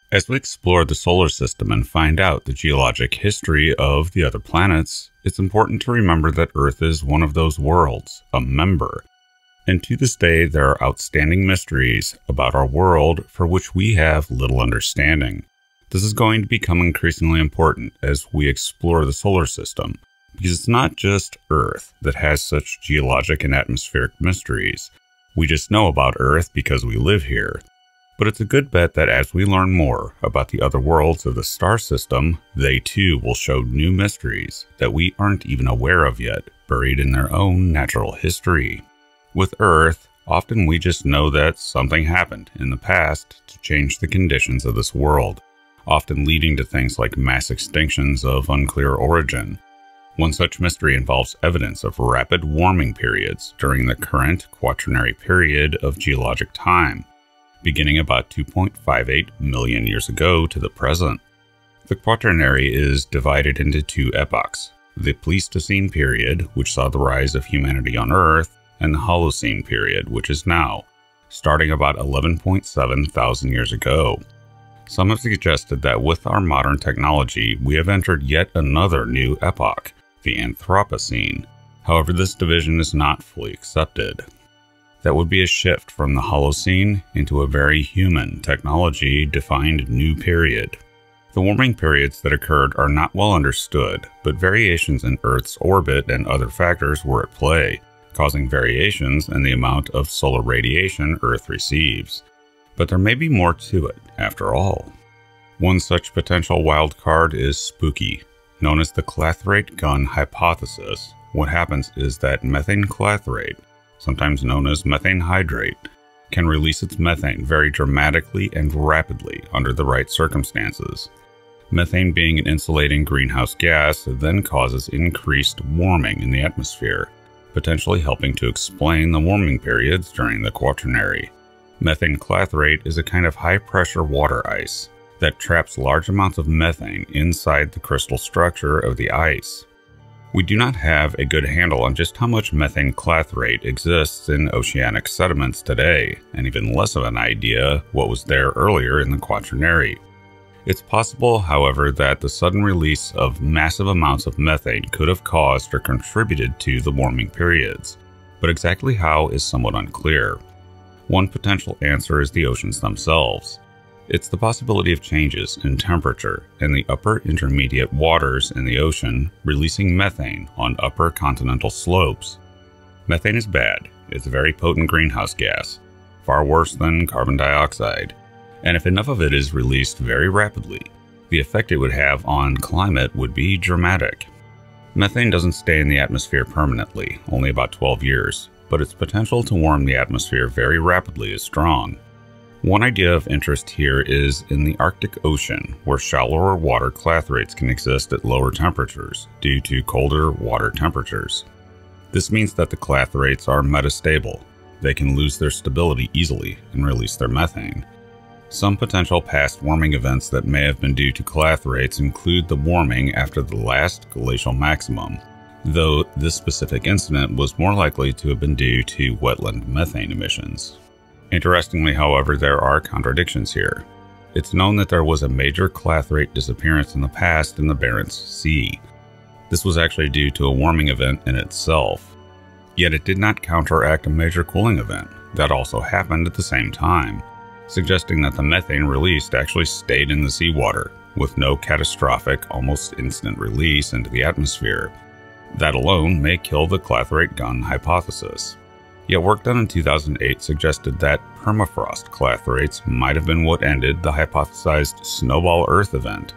As we explore the solar system and find out the geologic history of the other planets, it's important to remember that Earth is one of those worlds, a member. And to this day, there are outstanding mysteries about our world for which we have little understanding. This is going to become increasingly important as we explore the solar system, because it's not just Earth that has such geologic and atmospheric mysteries. We just know about Earth because we live here. But it's a good bet that as we learn more about the other worlds of the star system, they too will show new mysteries that we aren't even aware of yet, buried in their own natural history. With Earth, often we just know that something happened in the past to change the conditions of this world, often leading to things like mass extinctions of unclear origin. One such mystery involves evidence of rapid warming periods during the current Quaternary period of geologic time, beginning about 2.58 million years ago to the present. The Quaternary is divided into two epochs: the Pleistocene period, which saw the rise of humanity on Earth, and the Holocene period, which is now, starting about 11.7 thousand years ago. Some have suggested that with our modern technology, we have entered yet another new epoch, the Anthropocene. However, this division is not fully accepted. That would be a shift from the Holocene into a very human, technology-defined new period. The warming periods that occurred are not well understood, but variations in Earth's orbit and other factors were at play, causing variations in the amount of solar radiation Earth receives. But there may be more to it, after all. One such potential wild card is spooky. Known as the Clathrate gun hypothesis, what happens is that methane clathrate, sometimes known as methane hydrate, can release its methane very dramatically and rapidly under the right circumstances. Methane, being an insulating greenhouse gas, then causes increased warming in the atmosphere, potentially helping to explain the warming periods during the Quaternary. Methane clathrate is a kind of high-pressure water ice that traps large amounts of methane inside the crystal structure of the ice. We do not have a good handle on just how much methane clathrate exists in oceanic sediments today, and even less of an idea what was there earlier in the Quaternary. It's possible, however, that the sudden release of massive amounts of methane could have caused or contributed to the warming periods, but exactly how is somewhat unclear. One potential answer is the oceans themselves. It's the possibility of changes in temperature in the upper intermediate waters in the ocean releasing methane on upper continental slopes. Methane is bad. It's a very potent greenhouse gas, far worse than carbon dioxide, and if enough of it is released very rapidly, the effect it would have on climate would be dramatic. Methane doesn't stay in the atmosphere permanently, only about 12 years, but its potential to warm the atmosphere very rapidly is strong. One idea of interest here is in the Arctic Ocean, where shallower water clathrates can exist at lower temperatures due to colder water temperatures. This means that the clathrates are metastable. They can lose their stability easily and release their methane. Some potential past warming events that may have been due to clathrates include the warming after the last glacial maximum, though this specific incident was more likely to have been due to wetland methane emissions. Interestingly, however, there are contradictions here. It's known that there was a major clathrate disappearance in the past in the Barents Sea. This was actually due to a warming event in itself. Yet it did not counteract a major cooling event that also happened at the same time, suggesting that the methane released actually stayed in the seawater, with no catastrophic, almost instant release into the atmosphere. That alone may kill the Clathrate gun hypothesis. Yet work done in 2008 suggested that permafrost clathrates might have been what ended the hypothesized snowball Earth event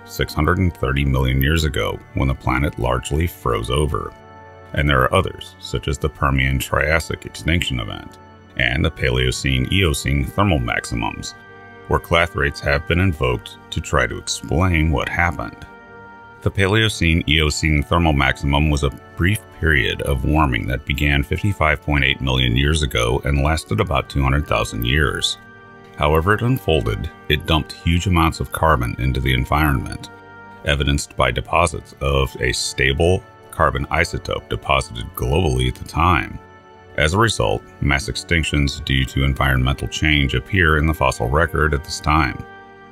630 million years ago when the planet largely froze over. And there are others, such as the Permian-Triassic extinction event and the Paleocene-Eocene thermal maximums, where clathrates have been invoked to try to explain what happened. The Paleocene-Eocene thermal maximum was a brief period of warming that began 55.8 million years ago and lasted about 200,000 years. However it unfolded, it dumped huge amounts of carbon into the environment, evidenced by deposits of a stable carbon isotope deposited globally at the time. As a result, mass extinctions due to environmental change appear in the fossil record at this time.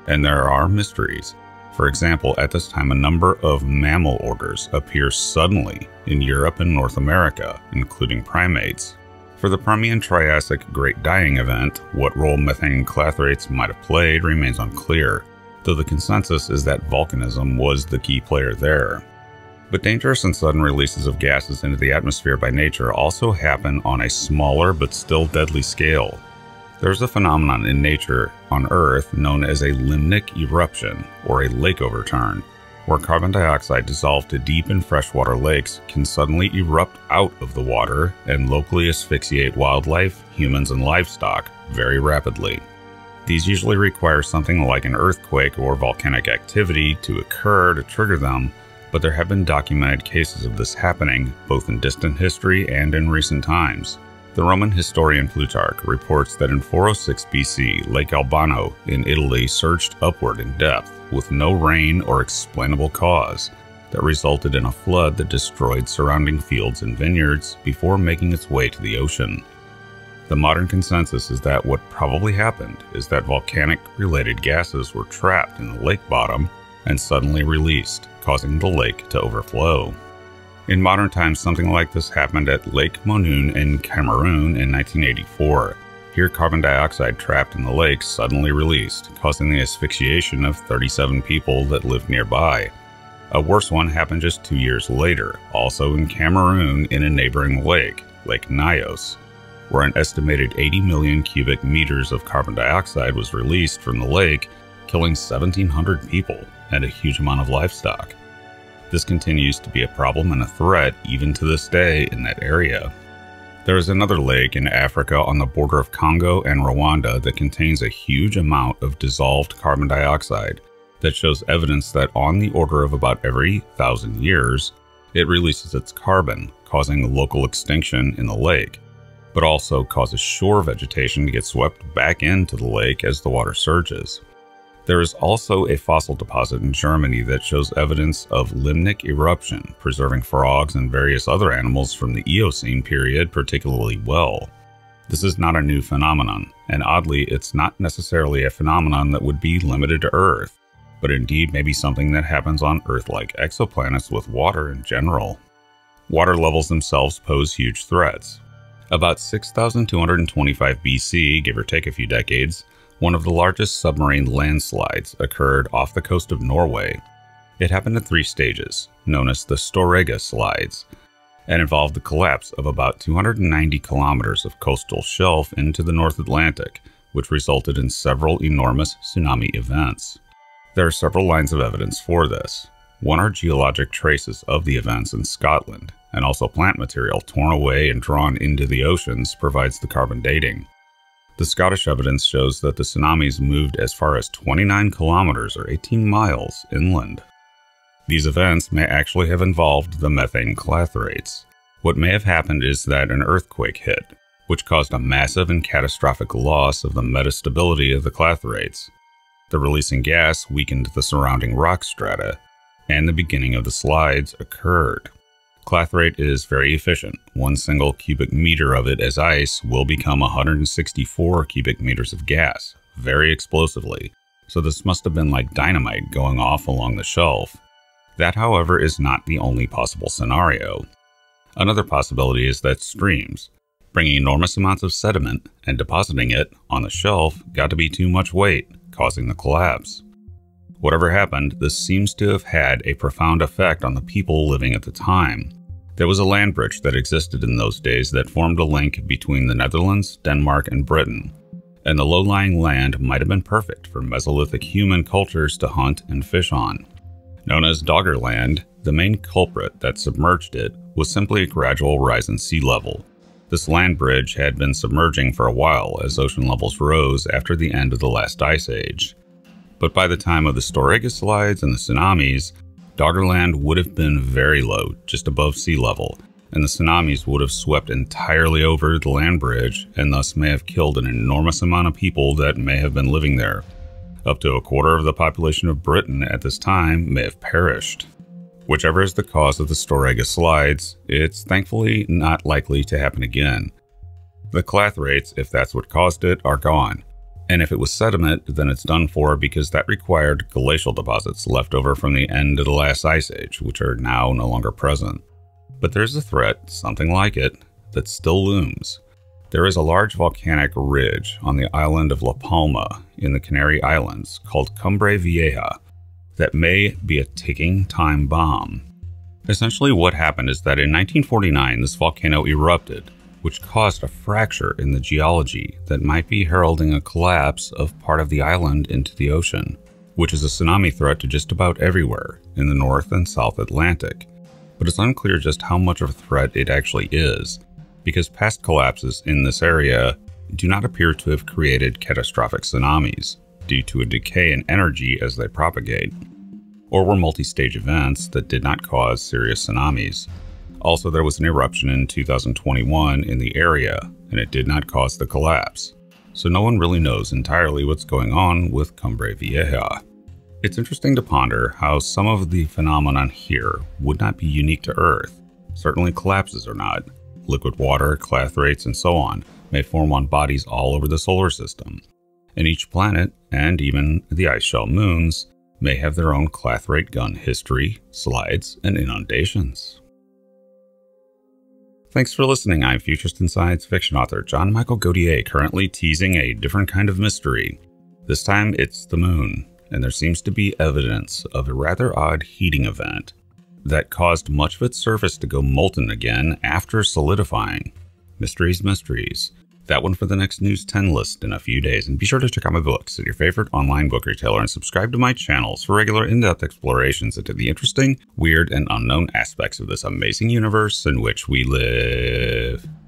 and there are mysteries. For example, at this time, a number of mammal orders appear suddenly in Europe and North America, including primates. For the Permian-Triassic Great Dying Event, what role methane clathrates might have played remains unclear, though the consensus is that volcanism was the key player there. But dangerous and sudden releases of gases into the atmosphere by nature also happen on a smaller but still deadly scale. There's a phenomenon in nature on Earth known as a limnic eruption, or a lake overturn, where carbon dioxide dissolved to deep in freshwater lakes can suddenly erupt out of the water and locally asphyxiate wildlife, humans, and livestock very rapidly. These usually require something like an earthquake or volcanic activity to occur to trigger them, but there have been documented cases of this happening both in distant history and in recent times. The Roman historian Plutarch reports that in 406 BC, Lake Albano in Italy surged upward in depth with no rain or explainable cause that resulted in a flood that destroyed surrounding fields and vineyards before making its way to the ocean. The modern consensus is that what probably happened is that volcanic-related gases were trapped in the lake bottom and suddenly released, causing the lake to overflow. In modern times, something like this happened at Lake Monoun in Cameroon in 1984. Here, carbon dioxide trapped in the lake suddenly released, causing the asphyxiation of 37 people that lived nearby. A worse one happened just 2 years later, also in Cameroon in a neighboring lake, Lake Nyos, where an estimated 80 million cubic meters of carbon dioxide was released from the lake, killing 1,700 people and a huge amount of livestock. This continues to be a problem and a threat even to this day in that area. There is another lake in Africa on the border of Congo and Rwanda that contains a huge amount of dissolved carbon dioxide that shows evidence that on the order of about every 1,000 years, it releases its carbon, causing local extinction in the lake, but also causes shore vegetation to get swept back into the lake as the water surges. There is also a fossil deposit in Germany that shows evidence of limnic eruption, preserving frogs and various other animals from the Eocene period particularly well. This is not a new phenomenon, and oddly, it's not necessarily a phenomenon that would be limited to Earth, but indeed may be something that happens on Earth-like exoplanets with water in general. Water levels themselves pose huge threats. About 6,225 BC, give or take a few decades, one of the largest submarine landslides occurred off the coast of Norway. It happened in 3 stages, known as the Storegga Slides, and involved the collapse of about 290 kilometers of coastal shelf into the North Atlantic, which resulted in several enormous tsunami events. There are several lines of evidence for this. One are geologic traces of the events in Scotland, and also plant material torn away and drawn into the oceans provides the carbon dating. The Scottish evidence shows that the tsunamis moved as far as 29 kilometers or 18 miles inland. These events may actually have involved the methane clathrates. What may have happened is that an earthquake hit, which caused a massive and catastrophic loss of the metastability of the clathrates. The releasing gas weakened the surrounding rock strata, and the beginning of the slides occurred. Clathrate is very efficient. 1 single cubic meter of it as ice will become 164 cubic meters of gas, very explosively, so this must have been like dynamite going off along the shelf. That, however, is not the only possible scenario. Another possibility is that streams, bringing enormous amounts of sediment and depositing it on the shelf, got to be too much weight, causing the collapse. Whatever happened, this seems to have had a profound effect on the people living at the time. There was a land bridge that existed in those days that formed a link between the Netherlands, Denmark, and Britain, and the low-lying land might have been perfect for Mesolithic human cultures to hunt and fish on. Known as Doggerland, the main culprit that submerged it was simply a gradual rise in sea level. This land bridge had been submerging for a while as ocean levels rose after the end of the last ice age. But by the time of the Storegga Slides and the tsunamis, Doggerland would have been very low, just above sea level, and the tsunamis would have swept entirely over the land bridge and thus may have killed an enormous amount of people that may have been living there. Up to a quarter of the population of Britain at this time may have perished. Whichever is the cause of the Storegga Slides, it's thankfully not likely to happen again. The clathrates, if that's what caused it, are gone, And if it was sediment, then it's done for because that required glacial deposits left over from the end of the last ice age, which are now no longer present. But there's a threat, something like it, that still looms. There is a large volcanic ridge on the island of La Palma in the Canary Islands called Cumbre Vieja that may be a ticking time bomb. Essentially what happened is that in 1949 this volcano erupted, which caused a fracture in the geology that might be heralding a collapse of part of the island into the ocean, which is a tsunami threat to just about everywhere in the North and South Atlantic. But it's unclear just how much of a threat it actually is, because past collapses in this area do not appear to have created catastrophic tsunamis due to a decay in energy as they propagate, or were multi-stage events that did not cause serious tsunamis. Also, there was an eruption in 2021 in the area, and it did not cause the collapse. So no one really knows entirely what's going on with Cumbre Vieja. It's interesting to ponder how some of the phenomenon here would not be unique to Earth. Certainly collapses are not. Liquid water, clathrates, and so on may form on bodies all over the solar system. And each planet, and even the ice shell moons, may have their own clathrate gun history, slides, and inundations. Thanks for listening. I'm futurist and science fiction author John Michael Godier, currently teasing a different kind of mystery. This time it's the moon, and there seems to be evidence of a rather odd heating event that caused much of its surface to go molten again after solidifying. Mysteries, mysteries. That one for the next News 10 list in a few days, and be sure to check out my books at your favorite online book retailer and subscribe to my channels for regular in-depth explorations into the interesting, weird, and unknown aspects of this amazing universe in which we live.